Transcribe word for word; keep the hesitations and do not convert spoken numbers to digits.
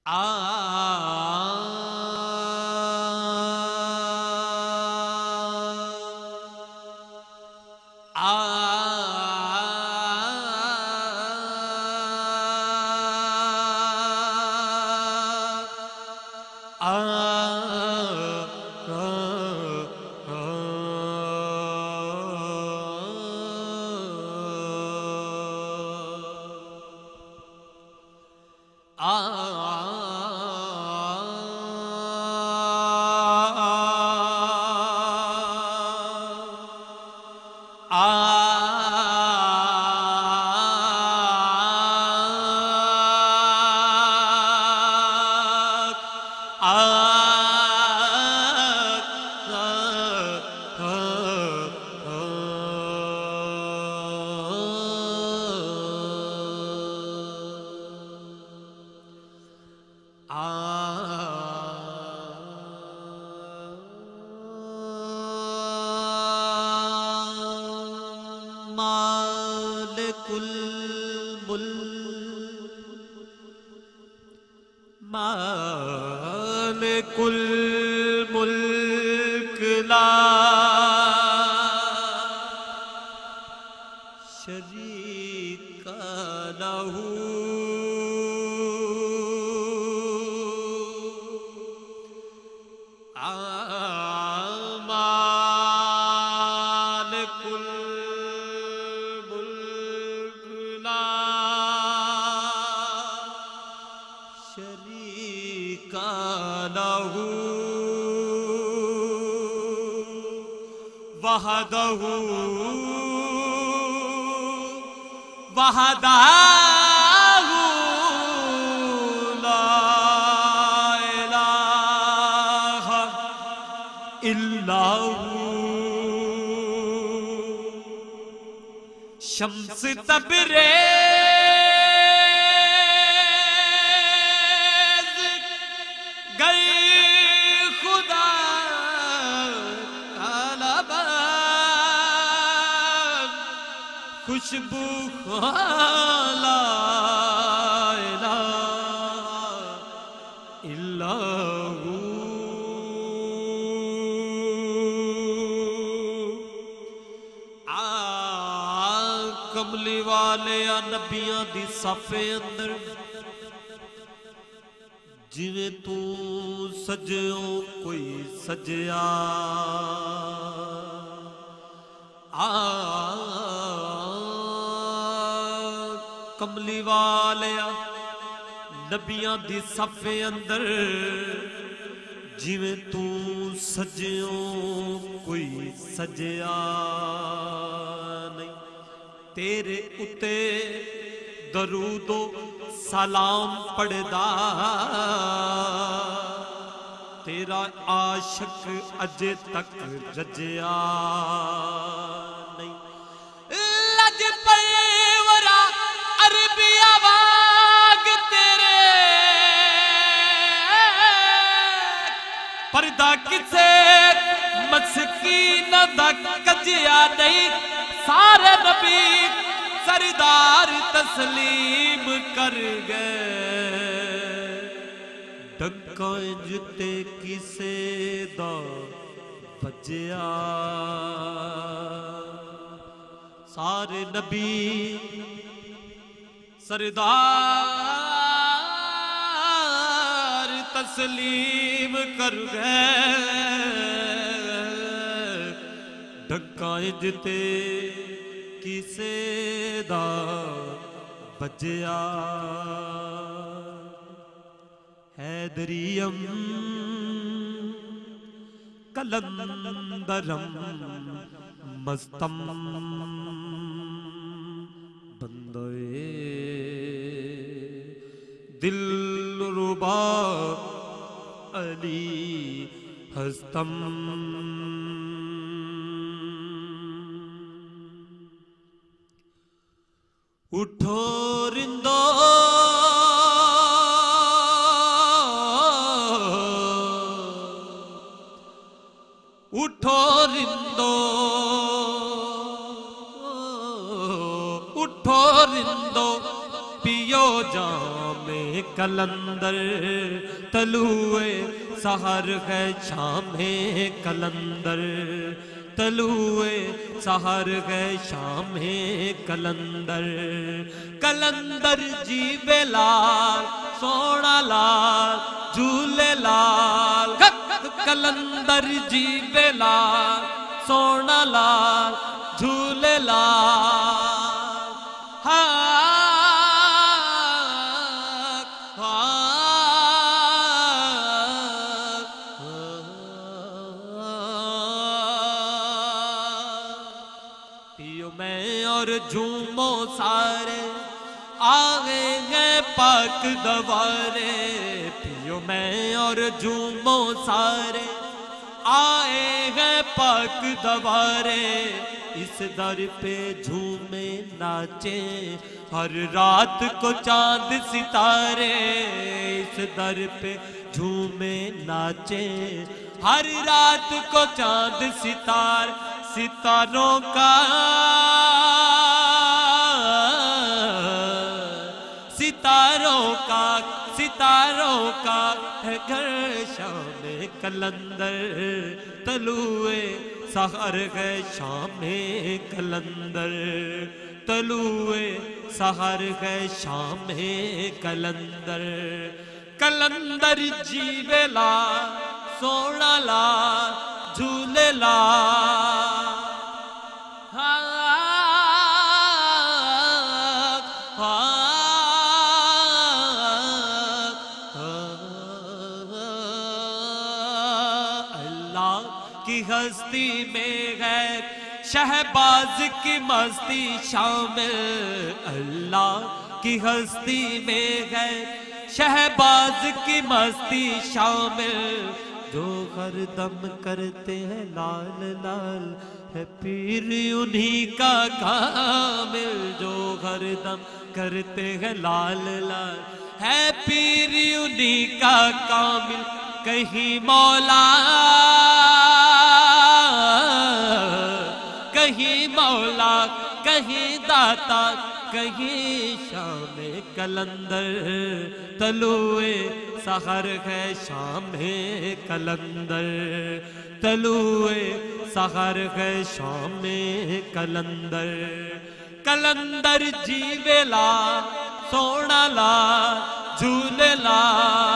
شمس تبریز گئی خدا طلب خوشبو لا الہ الا ہو کملی والے نبیاں دی صفے اندر جویں تو سجیوں کوئی سجیا آ کملی والے نبیاں دی صفے اندر جویں تو سجیوں کوئی سجیا نہیں تیرے اتے درود و سلام پڑھدا تیرا عاشق اجے تک رجیا نہیں لج پرورا عربی آواگ تیرے پردہ کسے مسکین دا کجیا نہیں سارے نبی سردار تسلیم کر گئے ڈکا جتے کسے دا بجیا سارے نبی سردار تسلیم کر گئے ڈکا جتے کسے دا بجیا حیدریم کلندرم مستم بندے دل ربا علی ہستم اٹھو رندو اٹھو رندو اٹھو رندو पियो जामे कलंदर तलुए सहर है शामे कलंदर तलुए सहर है शामे कलंदर कलंदर जीवे लाल सोना लाल झूले लाल कलंदर जीवे लाल सोना लाल झूले लाल हाँ पियो मैं और झूमो सारे आएंगे पाक दवारे पियो मैं और झूमो सारे आएंगे पाक दवारे इस दर पे झूमे नाचे हर रात को चांद सितारे इस दर पे झूमे नाचे हर रात को चांद सितार सितारों का सितारों का सितारों का है घर शामे कलंदर तलुए सहर है शामे कलंदर तलुए सहर है शामे कलंदर कलंदर जीवे ला सोना ला झूले ला की हस्ती में है शहबाज की मस्ती शामिल अल्लाह की हस्ती में है शहबाज की मस्ती शामिल जो हर दम करते हैं लाल लाल है पीर उन्हीं का कामिल जो हर दम करते हैं लाल लाल है पीर उन्हीं का कामिल कहीं मौला कहीं मौला कहीं दाता कहीं शामे कलंदर तलुए सहर है शामे कलंदर तलुए सहर है शामे कलंदर कलंदर जीवे ला सोना ला झूले ला